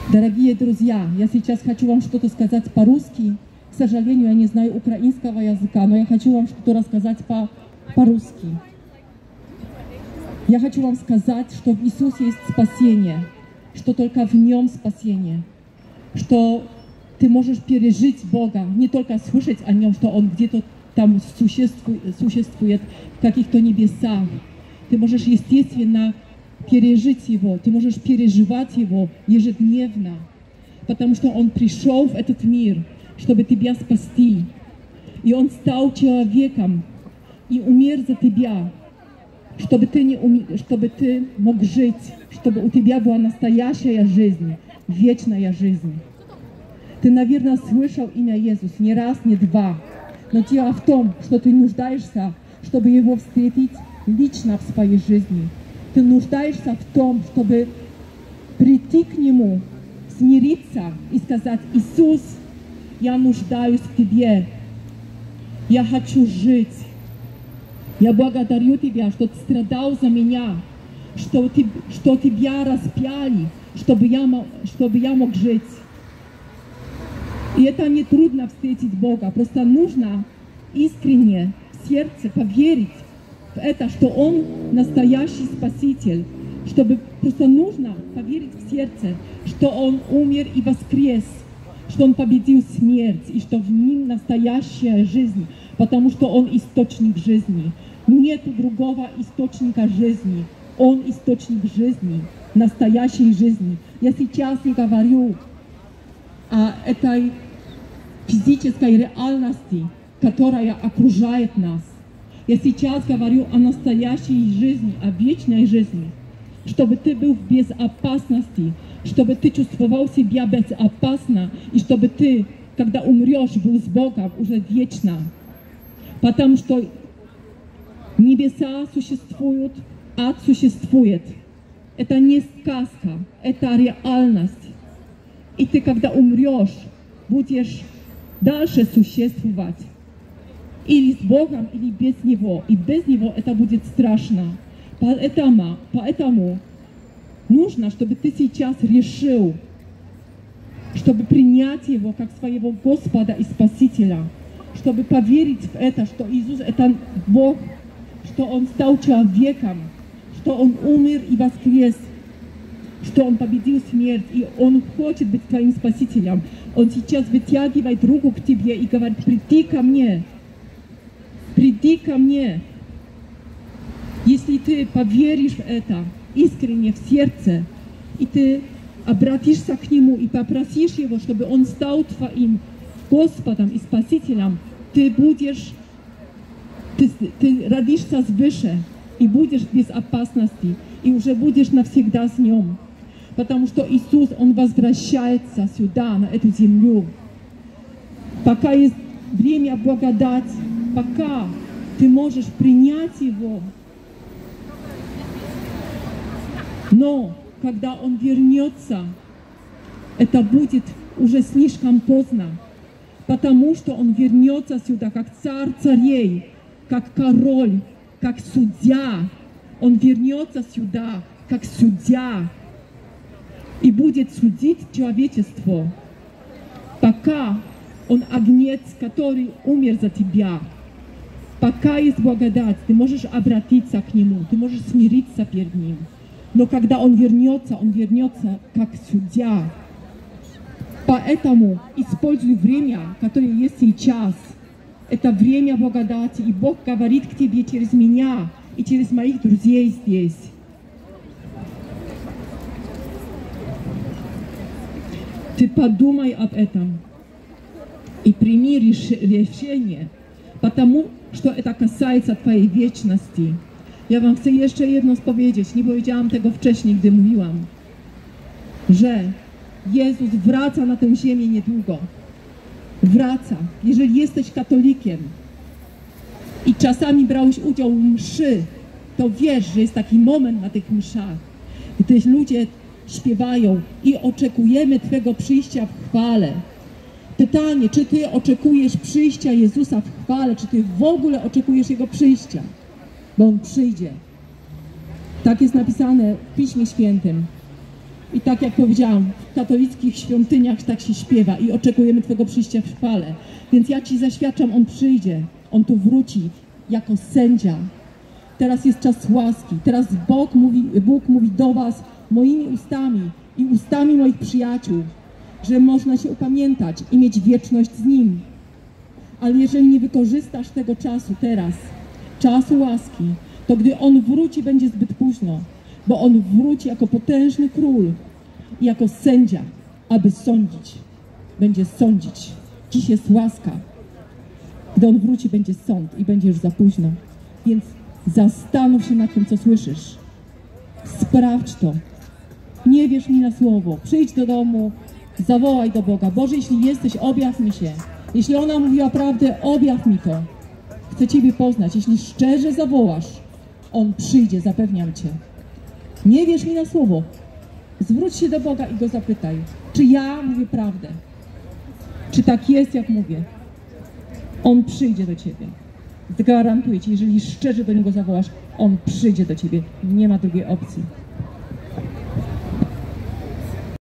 Дорогие друзья, я сейчас хочу вам что-то сказать по-русски. К сожалению, я не знаю украинского языка, но я хочу вам что-то рассказать по-русски. Я хочу вам сказать, что в Иисусе есть спасение, что только в Нем спасение, что ты можешь пережить Бога, не только слышать о Нем, что Он где-то там существует в каких-то небесах. Ты можешь, естественно, пережить Его, ты можешь переживать Его ежедневно, потому что Он пришел в этот мир, чтобы тебя спасти. И Он стал человеком и умер за тебя, чтобы ты мог жить, чтобы у тебя была настоящая жизнь, вечная жизнь. Ты, наверное, слышал имя Иисус не раз, не два, но дело в том, что ты нуждаешься, чтобы Его встретить лично в своей жизни. Ты нуждаешься в том, чтобы прийти к Нему, смириться и сказать: Иисус, я нуждаюсь в Тебе, я хочу жить. Я благодарю Тебя, что Ты страдал за меня, что Тебя распяли, чтобы я мог жить. И это не трудно встретить Бога, просто нужно искренне в сердце поверить в это, что Он настоящий Спаситель, чтобы просто нужно поверить в сердце, что Он умер и воскрес, что Он победил смерть, и что в Нем настоящая жизнь, потому что Он источник жизни. Нет другого источника жизни. Он источник жизни, настоящей жизни. Я сейчас не говорю о этой физической реальности, которая окружает нас. Я сейчас говорю о настоящей жизни, о вечной жизни, чтобы ты был в безопасности, чтобы ты чувствовал себя безопасно, и чтобы ты, когда умрешь, был с Богом уже вечно. Потому что небеса существуют, ад существует. Это не сказка, это реальность. И ты, когда умрешь, будешь дальше существовать. Или с Богом, или без Него. И без Него это будет страшно. Поэтому нужно, чтобы ты сейчас решил, чтобы принять Его как своего Господа и Спасителя, чтобы поверить в это, что Иисус — это Бог, что Он стал человеком, что Он умер и воскрес, что Он победил смерть, и Он хочет быть твоим Спасителем. Он сейчас вытягивает руку к тебе и говорит: приди ко мне, приди ко мне. Если ты поверишь в это искренне в сердце, и ты обратишься к Нему и попросишь Его, чтобы Он стал твоим Господом и Спасителем, ты родишься свыше и будешь в безопасности, и уже будешь навсегда с Ним. Потому что Иисус, Он возвращается сюда, на эту землю. Пока есть время благодати, пока ты можешь принять Его. Но когда Он вернется, это будет уже слишком поздно. Потому что Он вернется сюда как царь царей, как король, как судья. Он вернется сюда как судья и будет судить человечество, пока Он агнец, который умер за тебя. Пока есть благодать, ты можешь обратиться к Нему, ты можешь смириться перед Ним. Но когда Он вернется как судья. Поэтому используй время, которое есть сейчас. Это время благодати, и Бог говорит к тебе через меня и через моих друзей здесь. Ты подумай об этом и прими решение, потому что это kасается twojej wieczności. Ja wam chcę jeszcze jedno powiedzieć, nie powiedziałam tego wcześniej, gdy mówiłam, że Jezus wraca na tę ziemię niedługo. Wraca. Jeżeli jesteś katolikiem i czasami brałeś udział w mszy, to wiesz, że jest taki moment na tych mszach, gdy ludzie śpiewają i oczekujemy Twego przyjścia w chwale. Pytanie, czy Ty oczekujesz przyjścia Jezusa w chwale, czy Ty w ogóle oczekujesz Jego przyjścia, bo On przyjdzie. Tak jest napisane w Piśmie Świętym. I tak jak powiedziałam, w katolickich świątyniach tak się śpiewa i oczekujemy Twojego przyjścia w chwale. Więc ja Ci zaświadczam, On przyjdzie, On tu wróci jako sędzia. Teraz jest czas łaski. Teraz Bóg mówi do Was moimi ustami i ustami moich przyjaciół, że można się upamiętać i mieć wieczność z Nim. Ale jeżeli nie wykorzystasz tego czasu teraz, czasu łaski, to gdy On wróci, będzie zbyt późno, bo On wróci jako potężny król i jako sędzia, aby sądzić. Będzie sądzić. Dziś jest łaska. Gdy On wróci, będzie sąd i będzie już za późno. Więc zastanów się nad tym, co słyszysz. Sprawdź to. Nie wierz mi na słowo. Przyjdź do domu, zawołaj do Boga. Boże, jeśli jesteś, objaw mi się. Jeśli ona mówiła prawdę, objaw mi to. Chcę Ciebie poznać. Jeśli szczerze zawołasz, On przyjdzie, zapewniam Cię. Nie wierz mi na słowo. Zwróć się do Boga i Go zapytaj, czy ja mówię prawdę. Czy tak jest, jak mówię. On przyjdzie do Ciebie. Gwarantuję Ci, jeżeli szczerze do Niego zawołasz, On przyjdzie do Ciebie. Nie ma drugiej opcji.